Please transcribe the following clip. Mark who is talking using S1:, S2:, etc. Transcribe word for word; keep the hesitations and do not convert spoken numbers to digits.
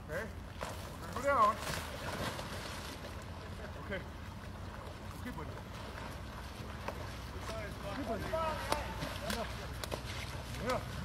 S1: Okay. We're gonna go down. Okay. Keep with it. Keep with it. Yeah.